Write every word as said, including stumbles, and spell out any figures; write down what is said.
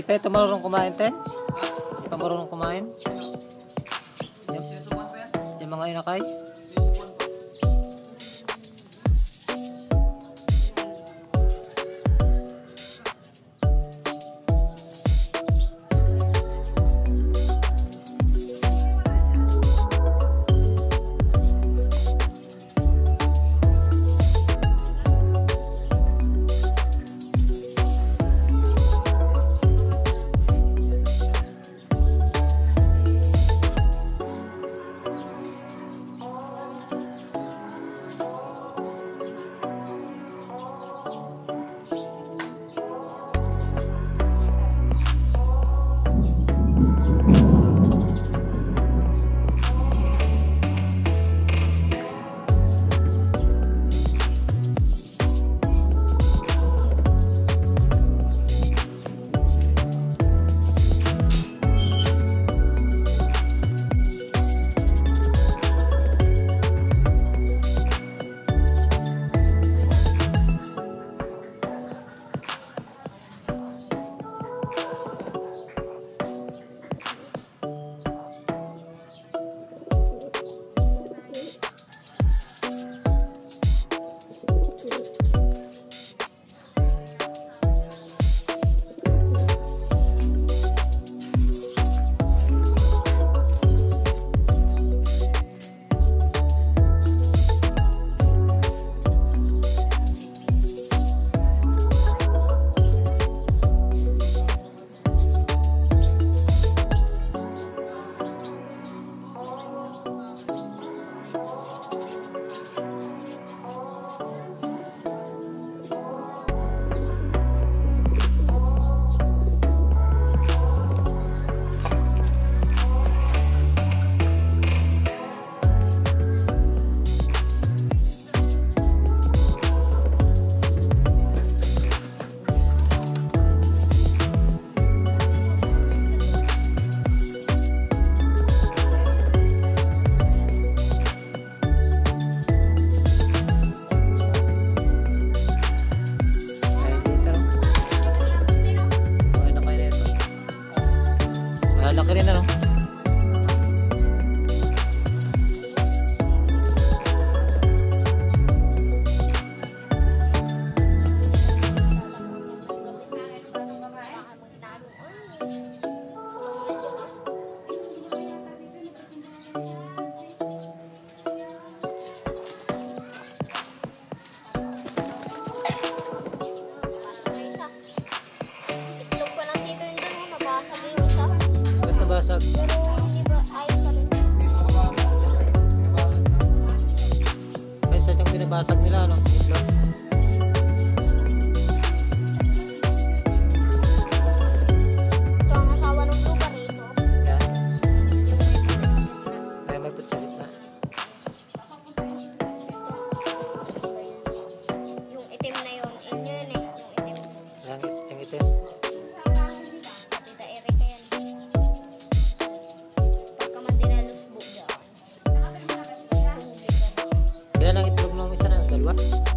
pa ito marunong kumain, Ten? Hindi pa marunong kumain? Yung, yung mga inakay? Laki rin na, no? Itlog pa lang dito yung doon, nabasag yung isa. Basag. Pero hindi ba ayos pa rin? Ay, sadyang binabasag nila, no? Itlog. Ito ang asawa ng lupa rito. Yan. Ay, may put sa gitna. Yung itim na yun, yun yun eh. Yung itim. Yan, yung itim. Tita Erika yan. Pagka man dinalusbo dyan. Yan ang itlog ng isa na, dalawa.